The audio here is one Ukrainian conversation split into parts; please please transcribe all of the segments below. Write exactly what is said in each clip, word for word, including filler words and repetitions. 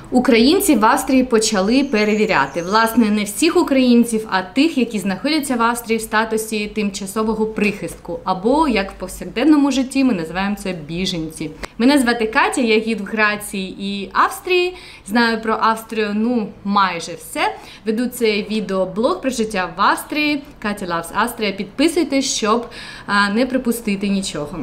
Українців в Австрії почали перевіряти. Власне, не всіх українців, а тих, які знаходяться в Австрії в статусі тимчасового прихистку. Або, як в повсякденному житті, ми називаємо це біженці. Мене звати Катя, я гід в Греції і Австрії. Знаю про Австрію, ну, майже все. Веду цей відеоблог про життя в Австрії. Катя Loves Austria. Підписуйтесь, щоб а, не пропустити нічого.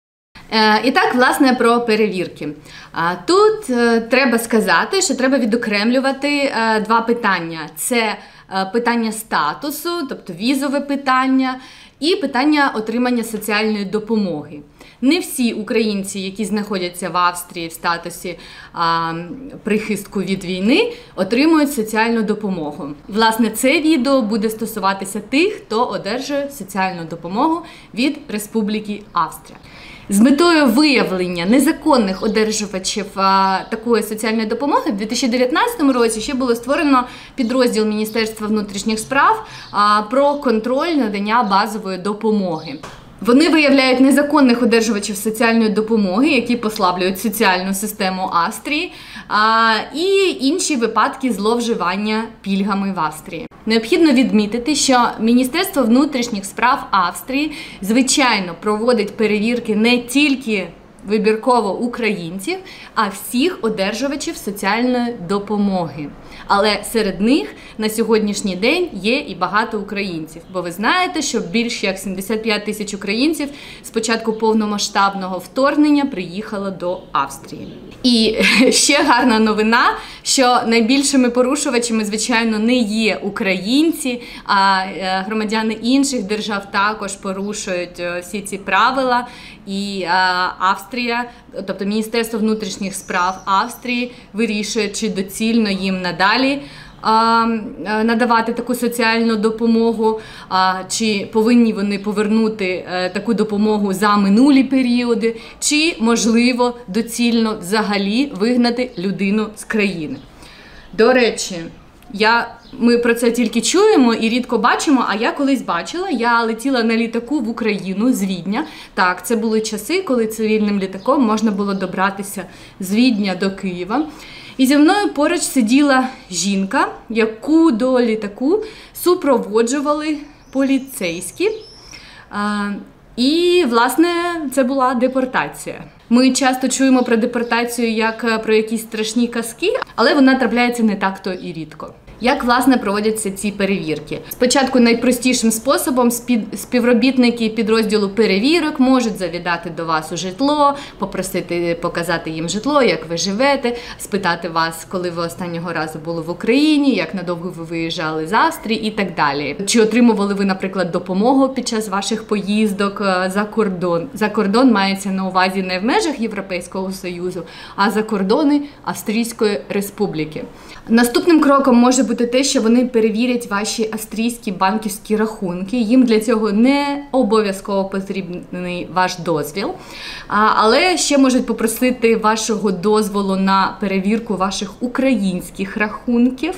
І так, власне, про перевірки. Тут треба сказати, що треба відокремлювати два питання. Це питання статусу, тобто візове питання, і питання отримання соціальної допомоги. Не всі українці, які знаходяться в Австрії в статусі а, прихистку від війни, отримують соціальну допомогу. Власне, це відео буде стосуватися тих, хто одержує соціальну допомогу від Республіки Австрія. З метою виявлення незаконних одержувачів а, такої соціальної допомоги в дві тисячі дев'ятнадцятому році ще було створено підрозділ Міністерства внутрішніх справ а, про контроль надання базової допомоги. Вони виявляють незаконних одержувачів соціальної допомоги, які послаблюють соціальну систему Австрії, а, і інші випадки зловживання пільгами в Австрії. Необхідно відмітити, що Міністерство внутрішніх справ Австрії, звичайно, проводить перевірки не тільки вибірково українців, а всіх одержувачів соціальної допомоги. Але серед них на сьогоднішній день є і багато українців. Бо ви знаєте, що більш як сімдесят п'ять тисяч українців з початку повномасштабного вторгнення приїхало до Австрії. І ще гарна новина, що найбільшими порушувачами, звичайно, не є українці, а громадяни інших держав також порушують всі ці правила. І Австрія, тобто Міністерство внутрішніх справ Австрії вирішує, чи доцільно їм надалі надавати таку соціальну допомогу, чи повинні вони повернути таку допомогу за минулі періоди, чи, можливо, доцільно взагалі вигнати людину з країни. До речі, я, ми про це тільки чуємо і рідко бачимо, а я колись бачила, я летіла на літаку в Україну з Відня. Так, це були часи, коли цивільним літаком можна було добратися з Відня до Києва. І зі мною поруч сиділа жінка, яку до літаку супроводжували поліцейські. І, власне, це була депортація. Ми часто чуємо про депортацію як про якісь страшні казки, але вона трапляється не так-то і рідко. Як, власне, проводяться ці перевірки? Спочатку найпростішим способом співробітники підрозділу перевірок можуть завітати до вас у житло, попросити показати їм житло, як ви живете, спитати вас, коли ви останнього разу були в Україні, як надовго ви виїжджали з Австрії і так далі. Чи отримували ви, наприклад, допомогу під час ваших поїздок за кордон? За кордон мається на увазі не в межах Європейського Союзу, а за кордони Австрійської Республіки. Наступним кроком може бути те, що вони перевірять ваші австрійські банківські рахунки. Їм для цього не обов'язково потрібний ваш дозвіл, але ще можуть попросити вашого дозволу на перевірку ваших українських рахунків.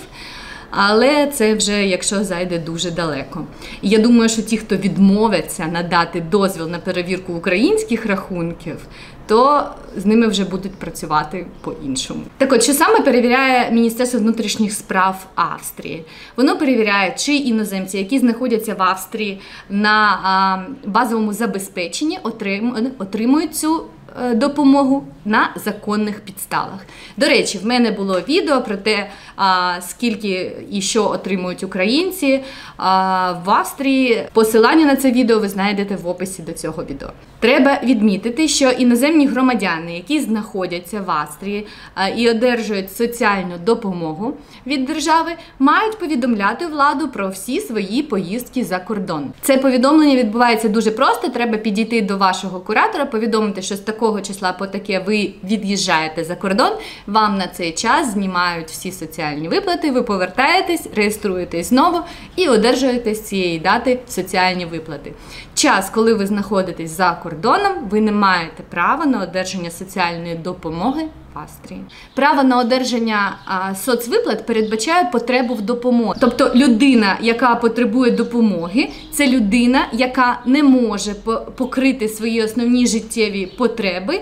Але це вже, якщо зайде дуже далеко. І я думаю, що ті, хто відмовляться надати дозвіл на перевірку українських рахунків, то з ними вже будуть працювати по-іншому. Так от, що саме перевіряє Міністерство внутрішніх справ Австрії? Воно перевіряє, чи іноземці, які знаходяться в Австрії на а, базовому забезпеченні, отрим, отримують цю допомогу на законних підставах. До речі, в мене було відео про те, скільки і що отримують українці в Австрії. Посилання на це відео ви знайдете в описі до цього відео. Треба відмітити, що іноземні громадяни, які знаходяться в Австрії і одержують соціальну допомогу від держави, мають повідомляти владу про всі свої поїздки за кордон. Це повідомлення відбувається дуже просто. Треба підійти до вашого куратора, повідомити, що з такого числа по таке ви від'їжджаєте за кордон, вам на цей час знімають всі соціальні виплати, ви повертаєтесь, реєструєтесь знову і одержуєте з цієї дати соціальні виплати. Час, коли ви знаходитесь за кордоном, ви не маєте права на одержання соціальної допомоги в Австрії. Право на одержання а, соцвиплат передбачає потребу в допомозі. Тобто людина, яка потребує допомоги, це людина, яка не може покрити свої основні життєві потреби,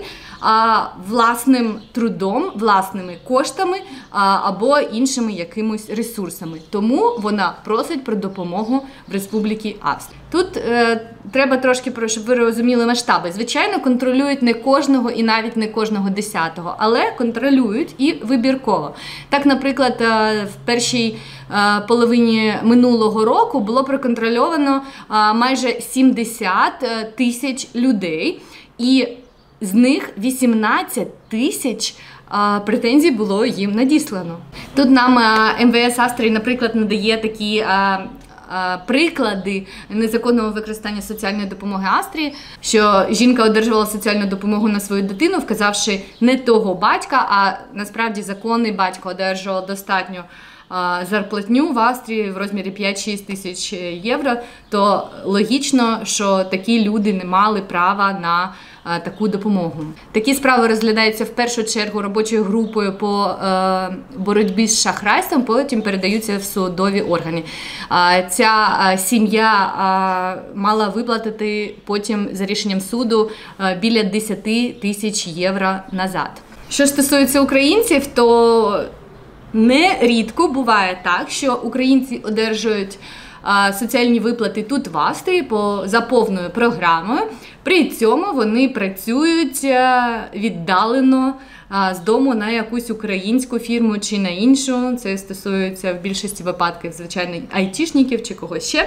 а, власним трудом, власними коштами а, або іншими якимось ресурсами. Тому вона просить про допомогу в Республіки Австрія. Тут е, треба трошки, щоб ви розуміли масштаби. Звичайно, контролюють не кожного і навіть не кожного десятого, але контролюють і вибірково. Так, наприклад, е, в першій е, половині минулого року було проконтрольовано е, майже сімдесят тисяч людей, і з них вісімнадцять тисяч претензій було їм надіслано. Тут нам ем ве ес Австрії, наприклад, надає такі а, а, приклади незаконного використання соціальної допомоги Австрії, що жінка одержувала соціальну допомогу на свою дитину, вказавши не того батька, а насправді законний батько одержував достатньо зарплатню в Австрії в розмірі п'ять-шість тисяч євро, то логічно, що такі люди не мали права на а, таку допомогу. Такі справи розглядаються в першу чергу робочою групою по е, боротьбі з шахрайством, потім передаються в судові органи. А, ця а, сім'я а, мала виплатити потім за рішенням суду а, біля десять тисяч євро назад. Що стосується українців, то нерідко буває так, що українці одержують а, соціальні виплати тут в Австрії по, за повною програмою. При цьому вони працюють а, віддалено а, з дому на якусь українську фірму чи на іншу. Це стосується в більшості випадків, звичайно, айтішників чи когось ще.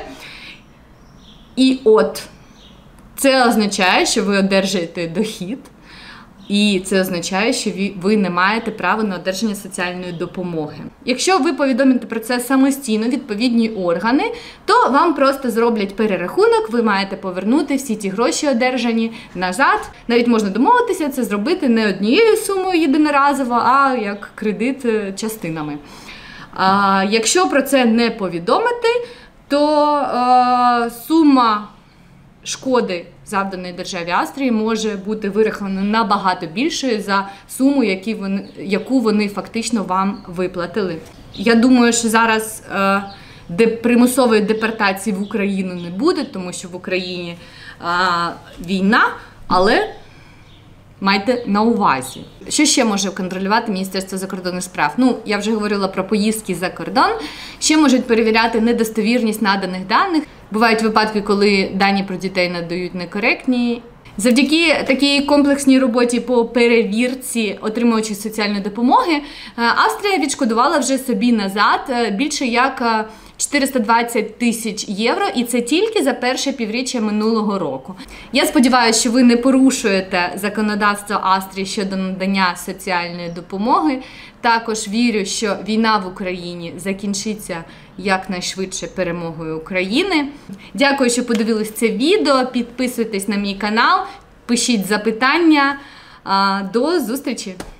І от це означає, що ви одержуєте дохід. І це означає, що ви не маєте права на одержання соціальної допомоги. Якщо ви повідомите про це самостійно відповідні органи, то вам просто зроблять перерахунок, ви маєте повернути всі ті гроші одержані назад. Навіть можна домовитися це зробити не однією сумою єдиноразово, а як кредит частинами. А, якщо про це не повідомити, то а, сума шкоди, завданої державі Австрії, може бути вирахована набагато більшою за суму, які вони, яку вони фактично вам виплатили. Я думаю, що зараз е, де примусової депортації в Україну не буде, тому що в Україні е, війна, але майте на увазі. Що ще може контролювати Міністерство закордонних справ? Ну, я вже говорила про поїздки за кордон. Ще можуть перевіряти недостовірність наданих даних. Бувають випадки, коли дані про дітей надають некоректні. Завдяки такій комплексній роботі по перевірці отримувачів соціальної допомоги, Австрія відшкодувала вже собі назад більше як чотириста двадцять тисяч євро, і це тільки за перше півріччя минулого року. Я сподіваюся, що ви не порушуєте законодавство Австрії щодо надання соціальної допомоги. Також вірю, що війна в Україні закінчиться якнайшвидше перемогою України. Дякую, що подивились це відео. Підписуйтесь на мій канал, пишіть запитання. До зустрічі!